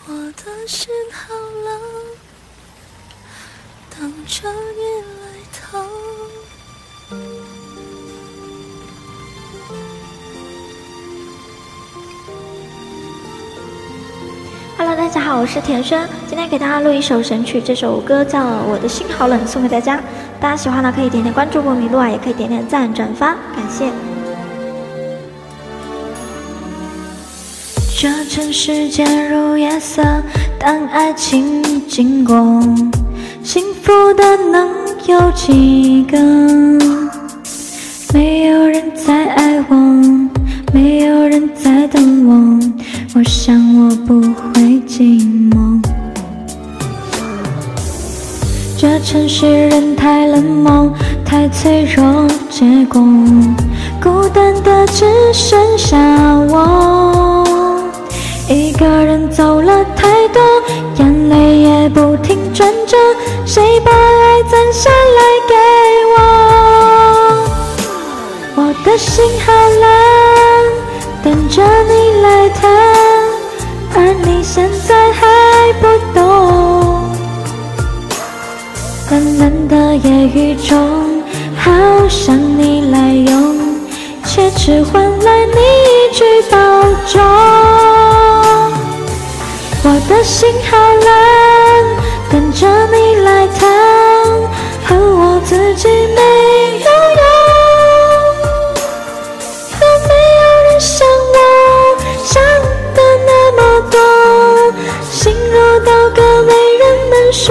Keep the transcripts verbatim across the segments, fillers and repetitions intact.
我的心好冷，等着你来疼。 Hello， 大家好，我是田轩，今天给大家录一首神曲，这首歌叫《我的心好冷》，送给大家。大家喜欢的可以点点关注，不迷路啊，也可以点点赞、转发，感谢。这尘世间如夜色，当爱情经过，幸福的能有几个？没有人在爱我，没有人在等我，我想我不会寂寞。这城市人太冷漠，太脆弱，结果孤单的只剩下我。一个人走了太多，眼泪也不停转着，谁把爱攒下来给我？我的心好冷，等着你来疼，而你现在还不懂。冷冷的夜雨中，好想你来拥，却只换来你一句保重。我的心好冷，等着你来疼，和我自己没有用。可没有人像我想的那么多，心如刀割，没人能说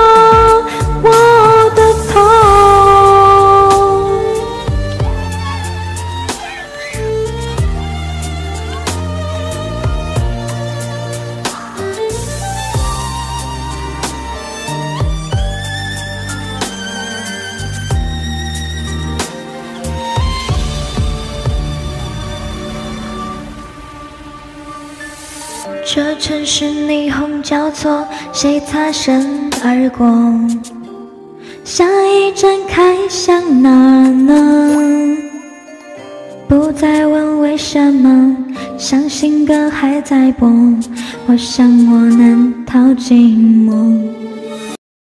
我的痛。这城市霓虹交错，谁擦身而过？下一站开向哪儿呢？不再问为什么，相信歌还在播，我想我能逃寂寞。